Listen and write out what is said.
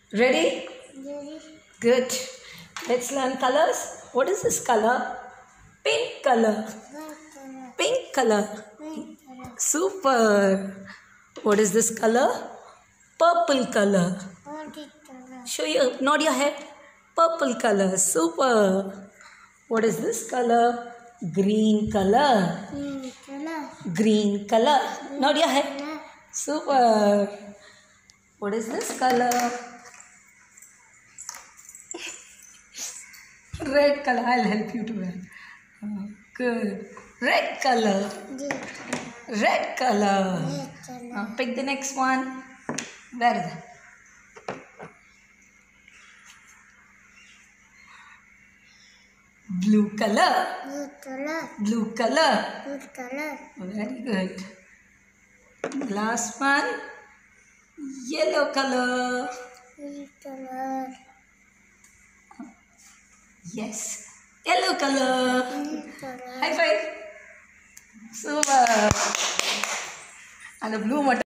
Ready? Ready? Good. Let's learn colors. What is this color? Pink color. White color. Pink color. Pink color. Super. What is this color? Purple color. Orange color. Show your, nod your head. Purple color. Super. What is this color? Green color. Green color. Green color. Nod your head. Color. Super. What is this color? Red color. I'll help you to wear. Good. Red color. Red Red color. color. Pick the next one. Where is it? Blue color. Blue color. Blue color. Blue color. Very good. Last one. Yellow color. Blue color. Yes. Yellow color. Blue color. High five. Super. And the blue